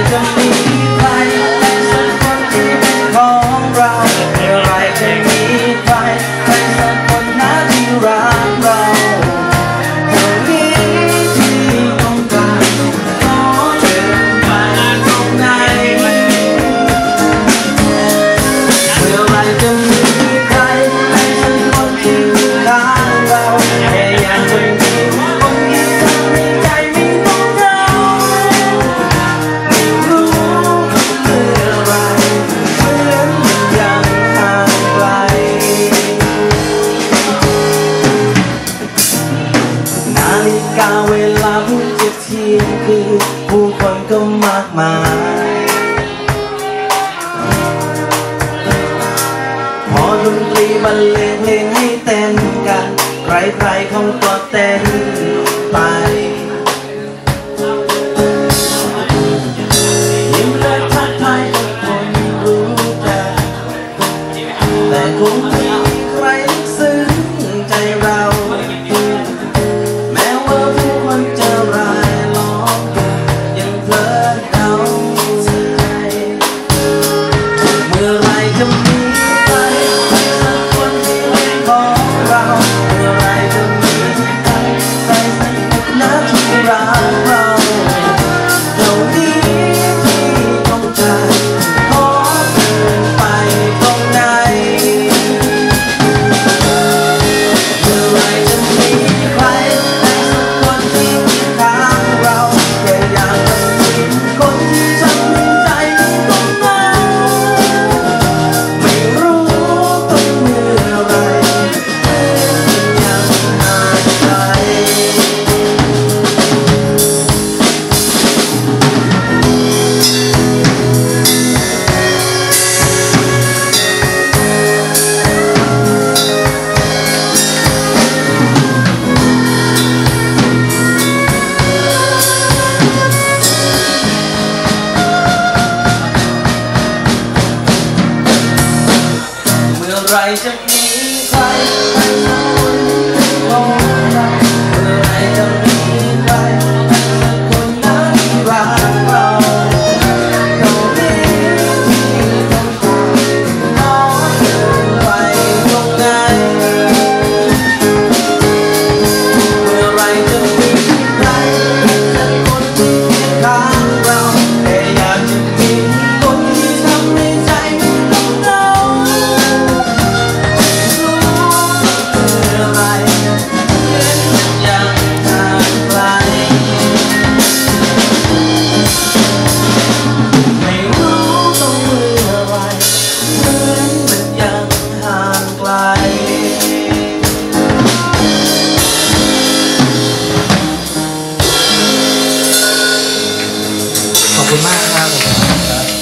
จะมีใครสักคนที่เป็นของเราเมื่อไรจะมีใครสักคนนะที่รักเราเท่านี้ที่ต้องการขอเดินไปตรงไหนเมื่อไรจะมีใครสักคนที่รักเราแค่อยากจะมีคนที่ทำให้ใจไม่ต้องเหงาไม่รู้เมื่อไรเหมือนมันยังห่างไกลนาฬิกาเวลาเพิ่งจะเที่ยงคืนผู้คนก็มากมายพอดนตรีบรรเลงเพลงให้เต้นกันใครๆเขาก็เต้นไปยิ้มและทักทายทุกคนรู้จักแต่คงไม่มีใครลึกซึ้งใจเราแม้ว่าผู้คนจะรายล้อมยังเพลิน